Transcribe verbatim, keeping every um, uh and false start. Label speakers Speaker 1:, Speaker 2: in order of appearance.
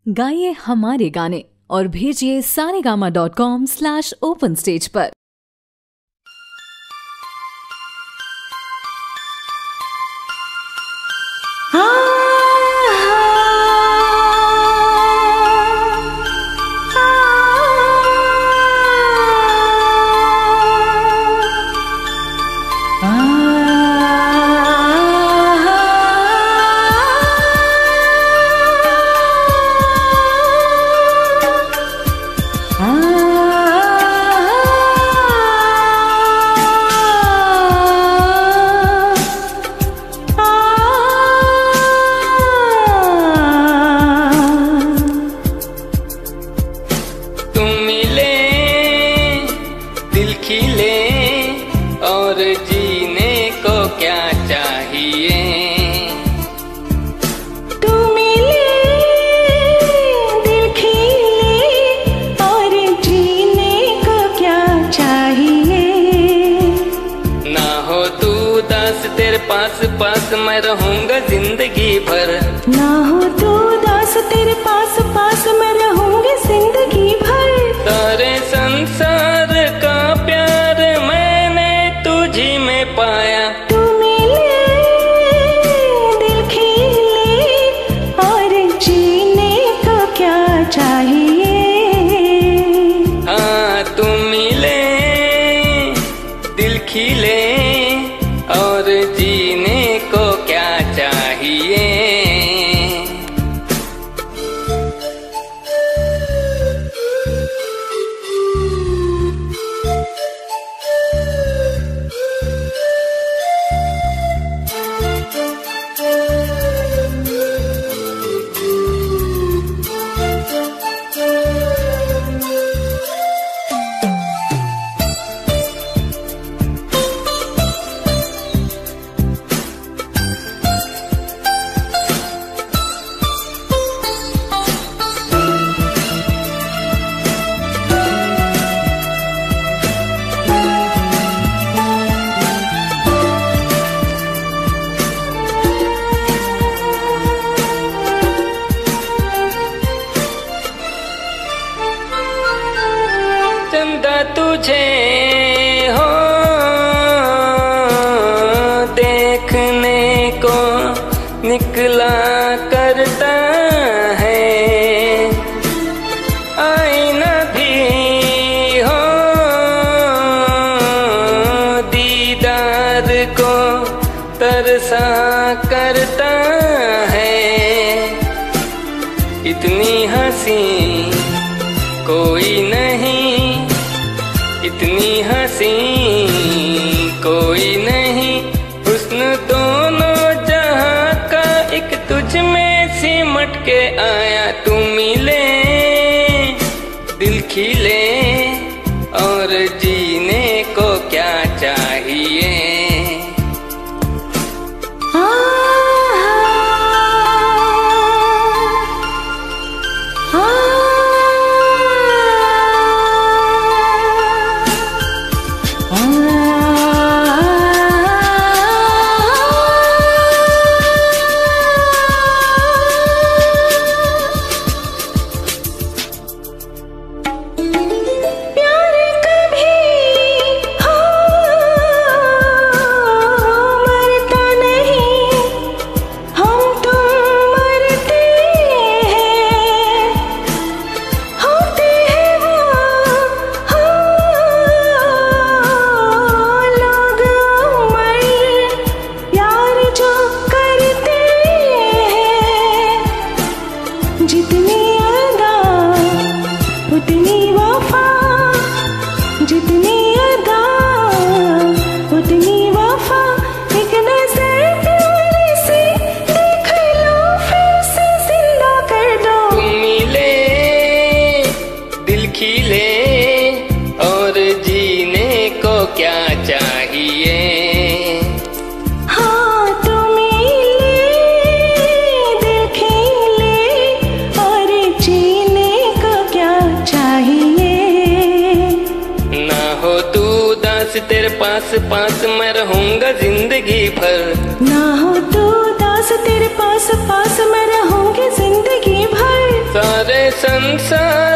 Speaker 1: गाइए हमारे गाने और भेजिए Saregama dot com slash open stage पर।
Speaker 2: और जीने को क्या चाहिए।
Speaker 3: तू मिले दिल खिले और जीने को क्या चाहिए।
Speaker 2: ना हो तू दास तेरे पास पास मैं रहूंगा जिंदगी भर।
Speaker 3: ना हो तू दास तेरे पास पास मैं रहूंगी जिंदगी भर।
Speaker 2: सारे संसार का प्यार मैंने तुझी में पाया।
Speaker 3: तू मिले दिल खिले और जीने को क्या चाहिए।
Speaker 2: हाँ तू मिले दिल खिले और जीने को क्या चाहिए। चंदा तुझे हो देखने को निकला करता है। आईना भी हो दीदार को तरसा करता है। इतनी हंसी कोई नहीं, इतनी हंसी कोई नहीं। हुस्न दोनों जहां का एक तुझ में सिमट के आया। तू मिले दिल खिले और जीने को क्या चाहिए।
Speaker 3: जितनी अदा उतनी वफा, जितनी अदा उतनी वफा। एक नजर प्यार से देख लो फिर से जिंदा कर दो।
Speaker 2: तुम मिले दिल खिले और जीने को क्या चाहिए। तेरे पास पास मैं रहूंगा जिंदगी भर।
Speaker 3: ना हो तू दास तेरे पास पास मैं रहूंगी जिंदगी भर।
Speaker 2: सारे संसार